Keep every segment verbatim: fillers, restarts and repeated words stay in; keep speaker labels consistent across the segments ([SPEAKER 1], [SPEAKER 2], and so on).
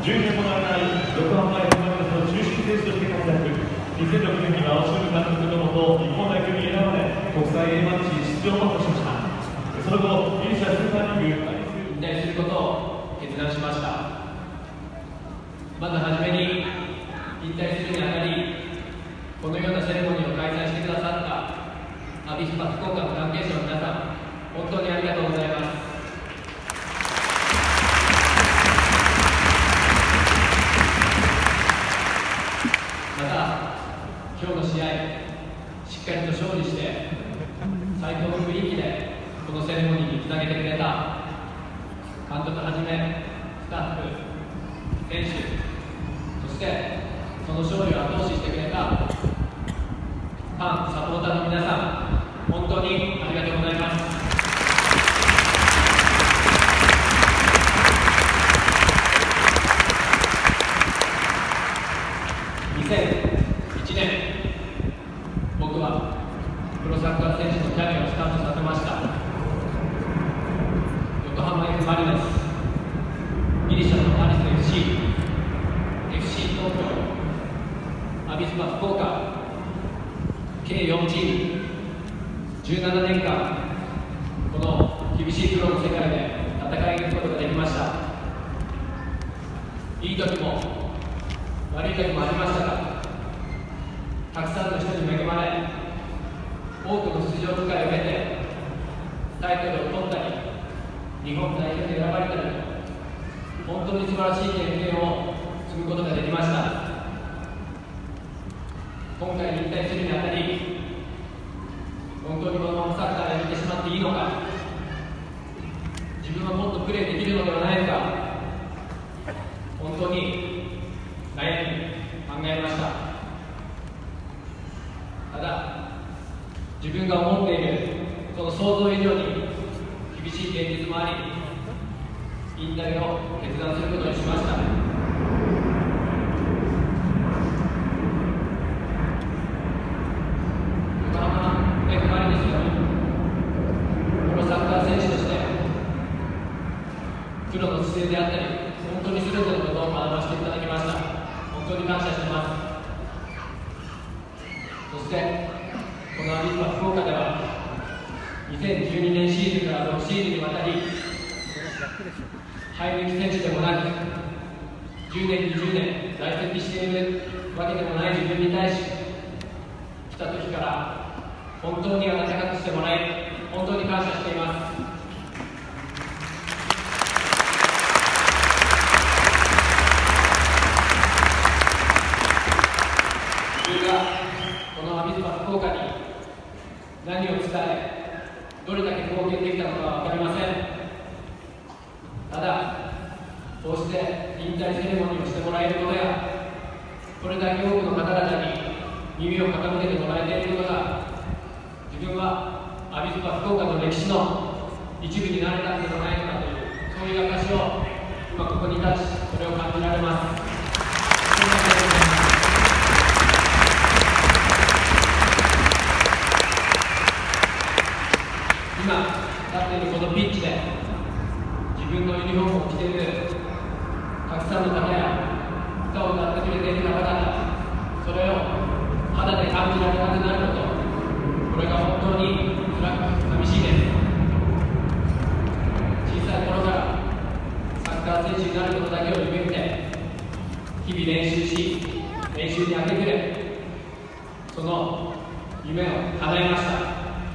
[SPEAKER 1] じゅうねんもの間に横浜 F・マリノスの中心選手として活躍。にせんろくねんには青潮監督のもと日本代表に選ばれ国際 A マッチ出場も果たしました。その後ギリシャスーパーリーグ
[SPEAKER 2] 引退することを決断しました。まずはじめに引退するにあたりこのようなセレモニーを開催してくださったアビスパ福岡の関係者の皆さん、本当にありがとうございます。また今日の試合しっかりと勝利して最高の雰囲気でこのセレモニーにつなげてくれた監督はじめスタッフ、選手、そしてその勝利を後押ししてくれたファン、サポーターの皆さん、本当にありがとうございます。にせんいちねん、僕はプロサッカー選手のキャリアをスタートさせました。横浜 F ・マリノス、ギリシャのアリス エフシー、エフシー 東京、アビスパ福岡、計よんチーム、じゅうななねんかん、この厳しいプロの世界で戦い抜くことができました。いい時も悪い時もありましたが、たくさんの人に恵まれ、多くの出場機会を経て、タイトルを取ったり、日本代表に選ばれたりと、本当に素晴らしい経験を積むことができました。今回引退するにあたり、本当にこのままサッカーをやめてしまっていいのか、自分はもっとプレーできるのではないのか、本当に悩み考えました。ただ、自分が思っているその想像以上に厳しい現実もあり、引退を決断することにしました。横浜 F ・マリノスよりプロサッカー選手としてプロの姿勢であったり、本当に全てのことを学ばせていただきました。本当に感謝しています。そしてこのアビスパ福岡ではにせんじゅうにねんシーズンからろくシーズンにわたり生え抜き選手でもなくじゅうねん、にじゅうねん在籍しているわけでもない自分に対し、来た時から本当に温かくしてもらい、本当に感謝しています。自分がこのアビスパ福岡に何を伝え、どれだけ貢献できたのかは分かりません。ただ、こうして引退セレモニーをしてもらえることや、これだけ多くの方々に耳を傾けてもらえていることが、自分はアビスパ福岡の歴史の一部になれたのではないかという、そういう証を今ここに立ち、それを感じられます。今立っているこのピッチで自分のユニフォームを着ているたくさんの方や歌を歌ってくれている方々、それを肌で感じられなくなること、これが本当に辛く寂しいです。小さい頃からサッカー選手になることだけを夢見て日々練習し、練習に明け暮れ、その夢を叶えました。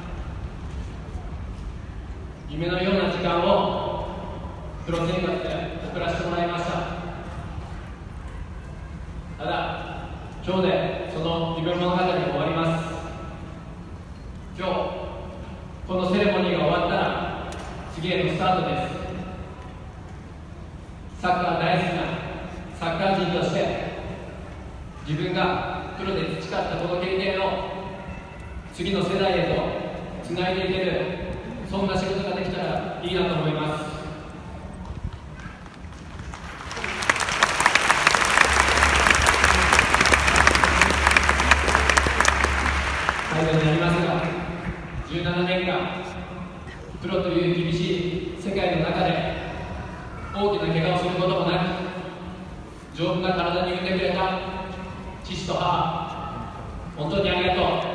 [SPEAKER 2] 夢のような時間をプロ生活で送らせてもらいました。ただ、今日でその夢物語が終わります。今日、このセレモニーが終わったら次へのスタートです。サッカー大好きなサッカー人として自分がプロで培ったこの経験を次の世代へとつないでいける、そんな仕事ができたらいいなと思います。最後になりますが、じゅうななねんかんプロという厳しい世界の中で大きな怪我をすることもなく、 丈夫な体に産んでくれた父と母、本当にありがとう。ま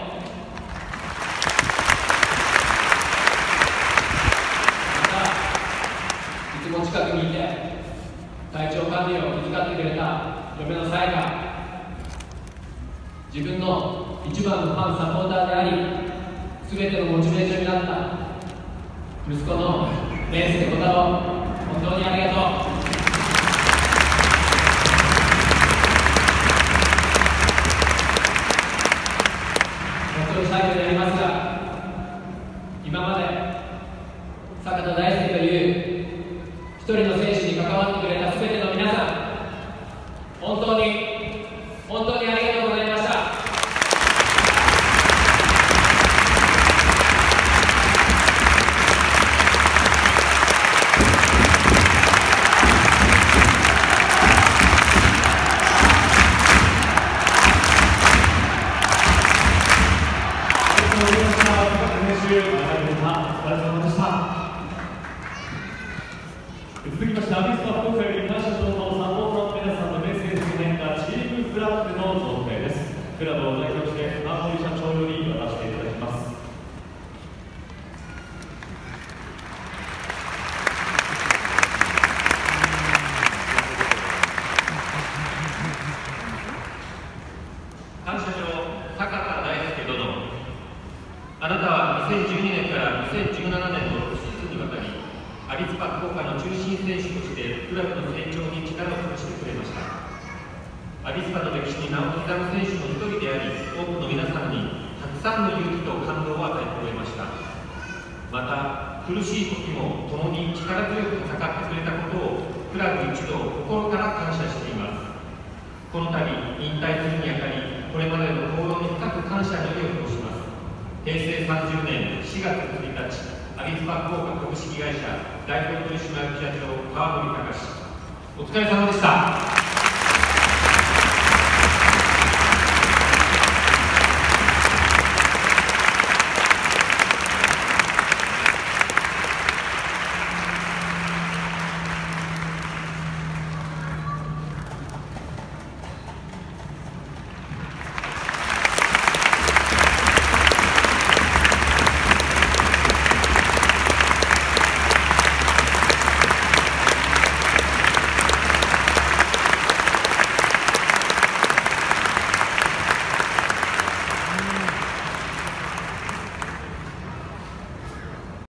[SPEAKER 2] たいつも近くにいて体調管理を気遣ってくれた嫁のさやか、自分の一番のファンサポーターであり全てのモチベーションになった息子のレンスケ小太郎、本当にありがとう。本当に最後になりますが、今まで坂田大輔という一人の選手に関わってくれた全ての皆さん、本当に本当にありがとうございました。
[SPEAKER 1] 続きまして、アビスパ福岡より感謝とサポーターの皆さんのメッセージに変化チームフラッグの贈呈です。クラブを代表して青森社長より渡していただきます。
[SPEAKER 3] 感謝状、坂田大輔殿。あなたはにせんじゅうにねんからにせんじゅうななねんのろくシーズンにわたりアビスパ福岡の中心選手としてクラブの成長に力を貸してくれました。アビスパの歴史に名を刻む選手の一人であり、多くの皆さんにたくさんの勇気と感動を与えてくれました。また、苦しい時も共に力強く戦ってくれたことをクラブ一同心から感謝しています。この度、引退するにあたり、これまでの行動に深く感謝の意を表します。へいせいさんじゅうねんしがつついたち、アビスパ福岡株式会社代表取締役社長川森隆、お疲れ様でした。